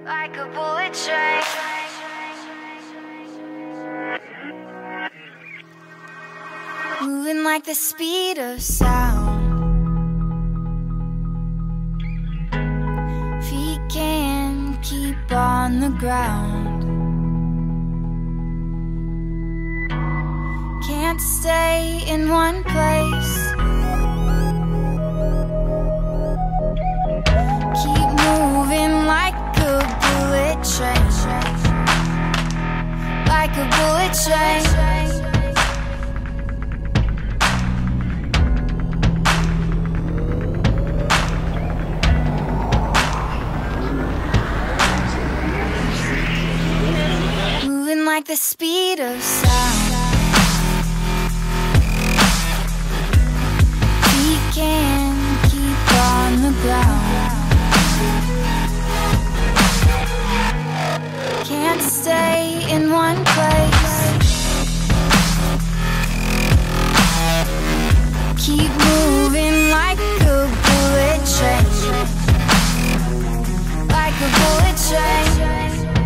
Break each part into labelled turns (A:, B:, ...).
A: like a bullet train. Moving like the speed of sound. Feet can't keep on the ground. Can't stay in one place. Keep moving like a bullet train. Like a bullet train. Like the speed of sound. We can keep on the ground. Can't stay in one place. Keep moving like a bullet train. Like a bullet train.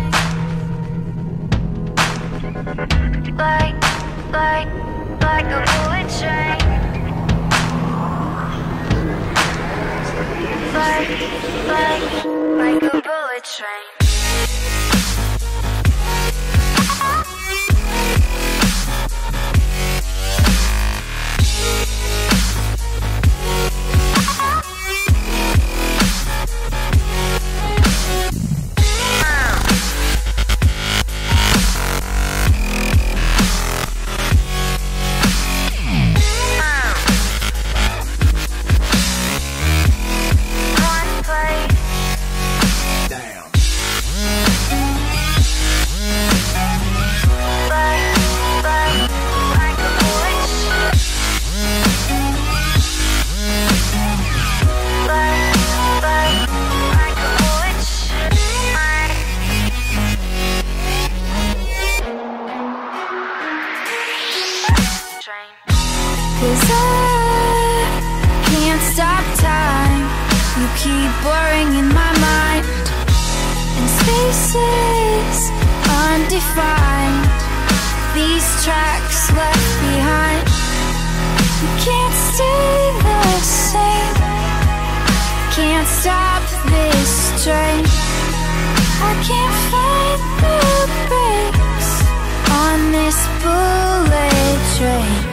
A: Like a bullet train. Like a bullet train. Cause I can't stop time. You keep blurring in my mind, and spaces undefined. These tracks left behind. You can't stay the same. Can't stop this train. I can't find the brakes on this bullet train.